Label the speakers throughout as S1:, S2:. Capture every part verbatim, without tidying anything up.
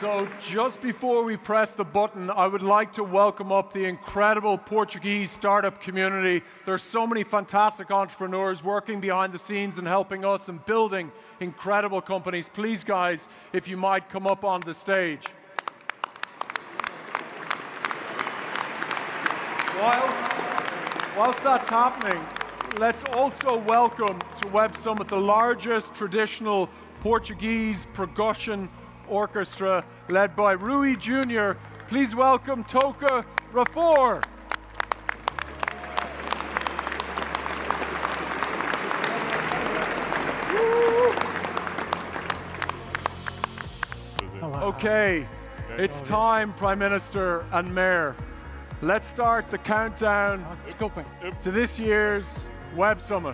S1: So just before we press the button, I would like to welcome up the incredible Portuguese startup community. There's so many fantastic entrepreneurs working behind the scenes and helping us and building incredible companies. Please, guys, if you might come up on the stage. Whilst, whilst that's happening, let's also welcome to Web Summit the largest traditional Portuguese percussion orchestra led by Rui Junior Please welcome Toca Rafor. Okay, it's time, Prime Minister and Mayor. Let's start the countdown to this year's Web Summit.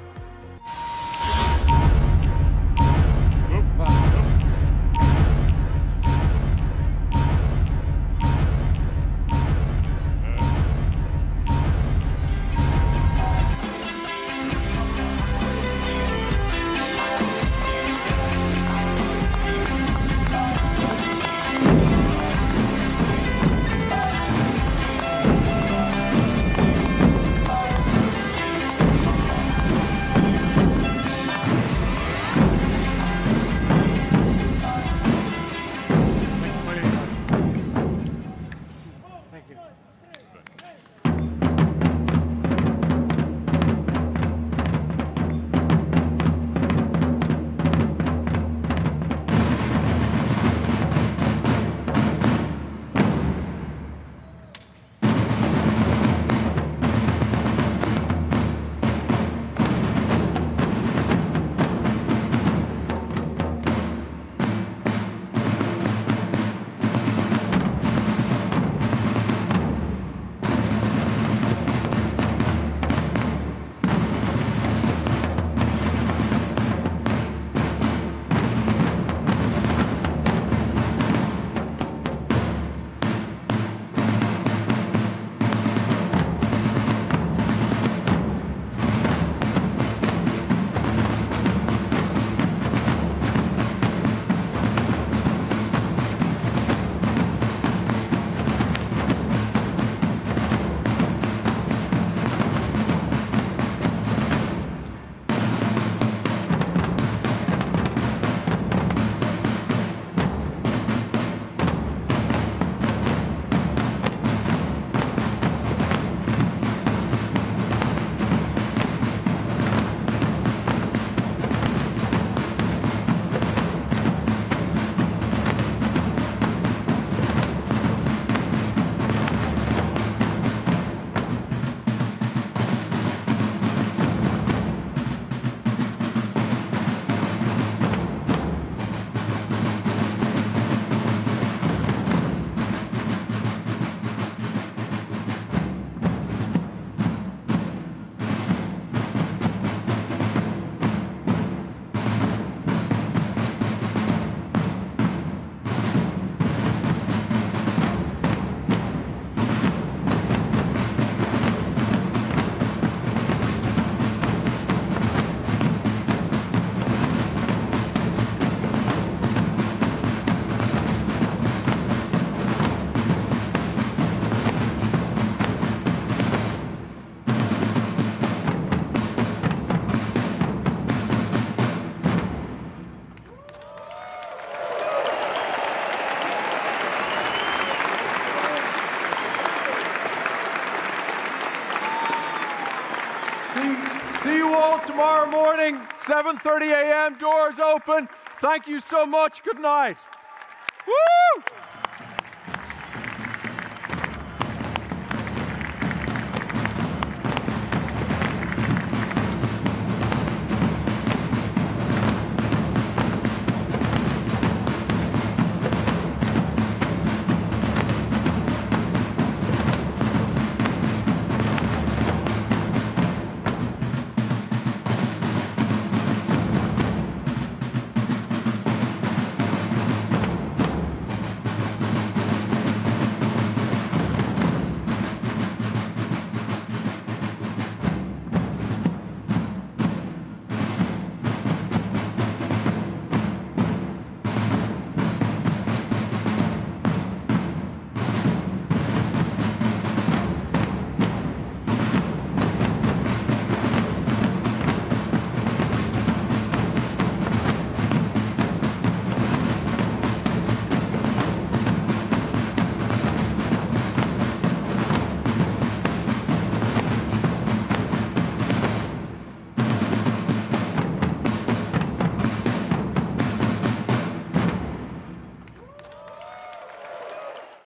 S1: See you all tomorrow morning, seven thirty a m Doors open. Thank you so much. Good night. Woo!